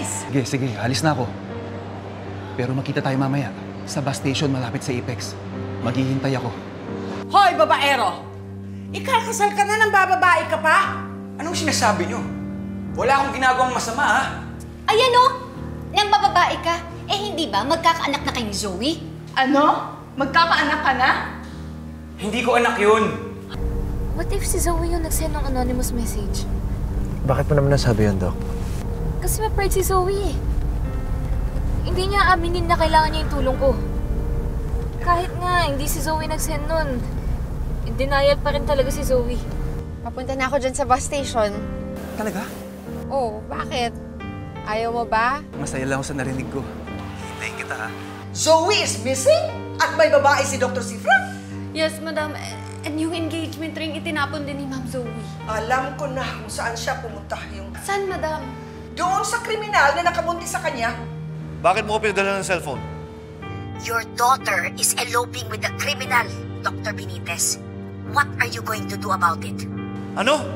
Bilis! Sige, alis na ako. Pero makita tayo mamaya sa bus station malapit sa Apex. Maghihintay ako. Hoy, babaero! Ikakasal ka na ng bababae ka pa? Anong sinasabi niyo? Wala akong ginagawang masama, ha? Ayan o! Nang bababae ka, eh hindi ba magkakaanak na kay ni Zoe? Ano? Magkakaanak ka na? Hindi ko anak yun. What if si Zoe yung nag-send ng anonymous message? Bakit mo naman nasabi yun, Doc? Kasi ma-pride si Zoe eh. Hindi niya aminin na kailangan niya yung tulong ko. Kahit nga hindi si Zoe nag-send nun, denial pa rin talaga si Zoe. Papunta na ako dyan sa bus station. Talaga? Oh, bakit? Ayaw mo ba? Masaya lang ako sa narinig ko. Hintayin kita, ha? Zoe is missing? At may babae si Dr. Sifra? Yes, madam. And yung engagement ring itinapon din ni Ma'am Zoe. Alam ko na kung saan siya pumunta yung... Saan, madam? Doon sa kriminal na nakabuntis sa kanya. Bakit mo ko pinadala ng cellphone? Your daughter is eloping with a criminal, Dr. Benitez. What are you going to do about it? Ano?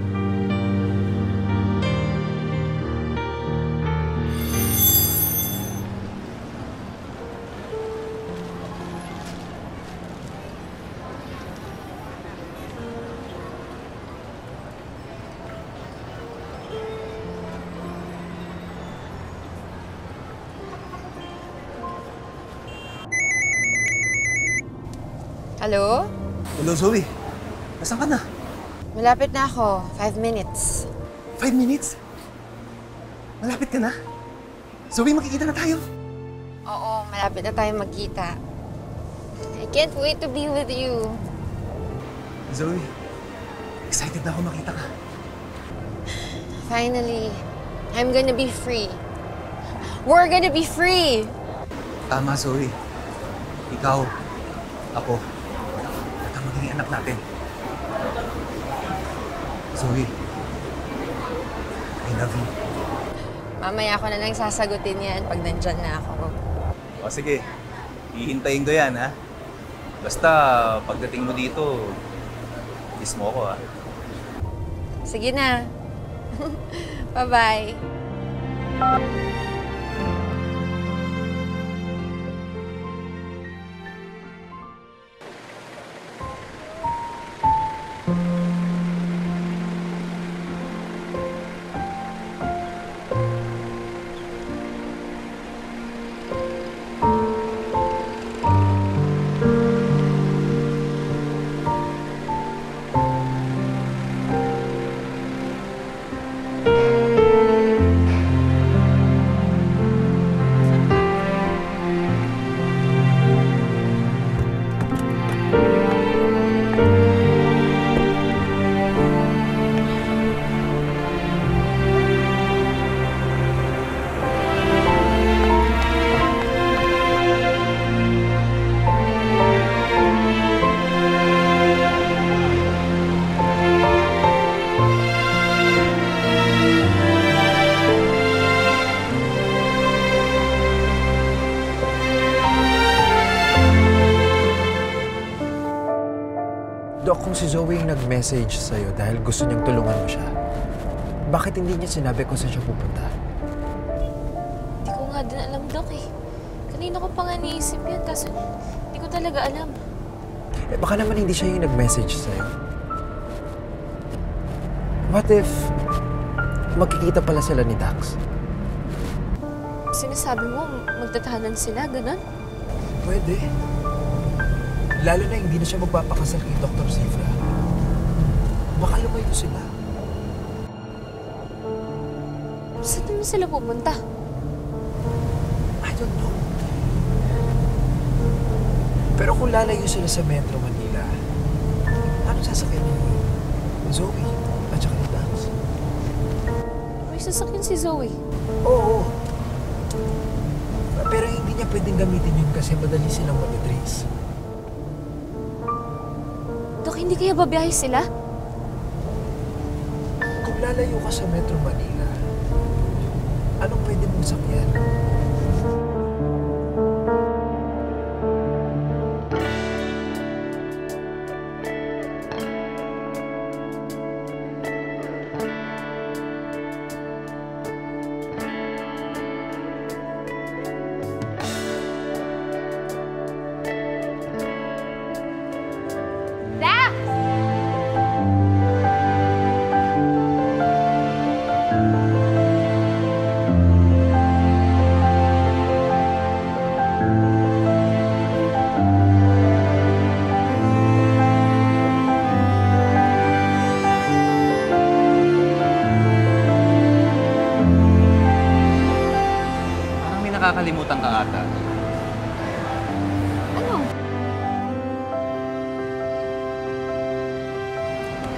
Hello? Hello, Zoe. Nasaan ka na? Malapit na ako. 5 minutes. 5 minutes? Malapit ka na? Zoe, makikita na tayo. Oo, malapit na tayo magkita. I can't wait to be with you. Zoe, excited na ako makita ka. Finally, I'm gonna be free. We're gonna be free! Tama, Zoe. Ikaw, ako, at ang magiging anak natin. Zoe, I love you. Mamaya ko na lang sasagutin yan pag nandyan na ako. O sige, hihintayin ko yan, ha? Basta, pagdating mo dito, kiss mo ako, ha? Sige na. Bye-bye. Doc, kung si Zoe yung nag-message sa'yo dahil gusto niyang tulungan mo siya, bakit hindi niya sinabi kung saan siya pupunta? Hindi ko nga din alam, Doc eh. Kanina ko pa nga niisip yan, kaso hindi ko talaga alam. Eh, baka naman hindi siya yung nag-message sa'yo. What if magkikita pala sila ni Dax? Sinasabi mo, magtatahanan sila, ganun? Pwede. Lalo na hindi na siya magpapakasal kay Dr. Sifra. Baka lumayo sila. Saan naman sila pupunta? I don't know. Pero kung lalayo sila sa Metro Manila, ano sasakyan niyo? Zoe at saka ni Dax. May sasakyan si Zoe. Oo. Pero hindi niya pwedeng gamitin yun kasi madali silang mag-trace. Dok, hindi kaya babiyahe sila? Kung lalayo ka sa Metro Manila, anong pwede mong sakyan?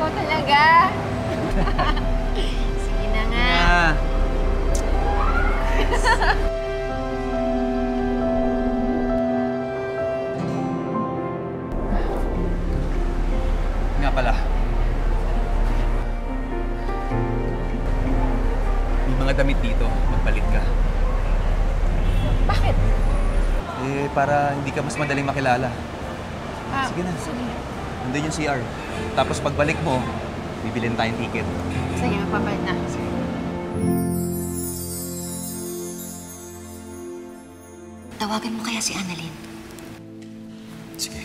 Ikaw talaga. Sige na nga. Nga pala. May mga damit dito. Magpalit ka. Bakit? Eh, para hindi ka mas madaling makilala. Sige na. Nandun yung CR. Tapos pagbalik mo, bibilin tayong ticket. Sige, magpapalit na. Tawagan mo kaya si Annalyn. Sige.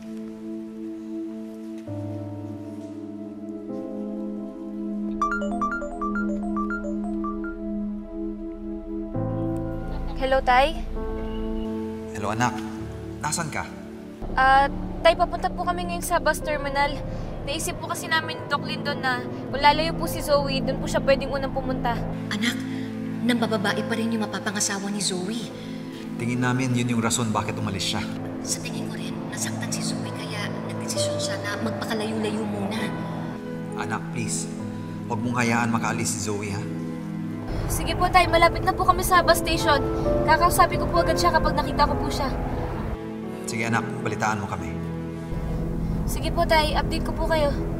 Hello, Tay? Hello anak, nasan ka? Tay, papunta po kami ngayon sa bus terminal. Naisip po kasi namin ni Doc Lindon na kung lalayo po si Zoe, doon po siya pwedeng unang pumunta. Anak, nang bababae pa rin yung mapapangasawa ni Zoe. Tingin namin yun yung rason bakit umalis siya. Sa tingin ko rin, nasaktan si Zoe kaya nagdesisyon siya na magpakalayo-layo muna. Anak, please. Huwag mong hayaan makaalis si Zoe, ha? Sige po, Tay, malapit na po kami sa bus station. Kakausapin ko po agad siya kapag nakita ko po siya. Sige anak, balitaan mo kami. Sige po, Tay, update ko po kayo.